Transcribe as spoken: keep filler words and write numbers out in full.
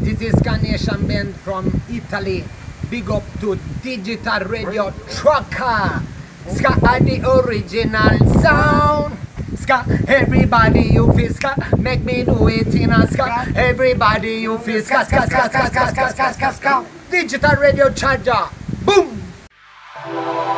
This is Ska Nation Band from Italy. Big up to DigitalRadioTracker. Ska are the original sound. Ska, everybody you feel ska. Make me do it in a ska. Everybody you feel ska, ska, ska, ska, ska, ska, ska, ska, ska. Digital Radio Charger. Boom!